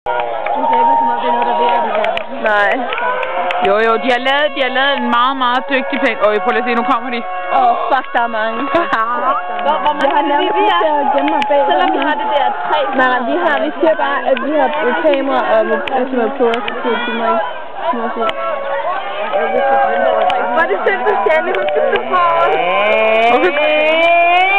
Det ser ikke som om det er noget, der virker det der. Nej. Jo, de har lavet en meget, meget dygtig plan. Prøv lige at se, nu kommer de. Fuck, der er mange. Hvor mange har nærmest lyst til at gemme mig bag. Selvom vi har det der 3. Nej, vi siger bare, at vi har kamera og sådan noget på os. Så de må ikke se. Hvor er det synd for Janne, hun skal på os.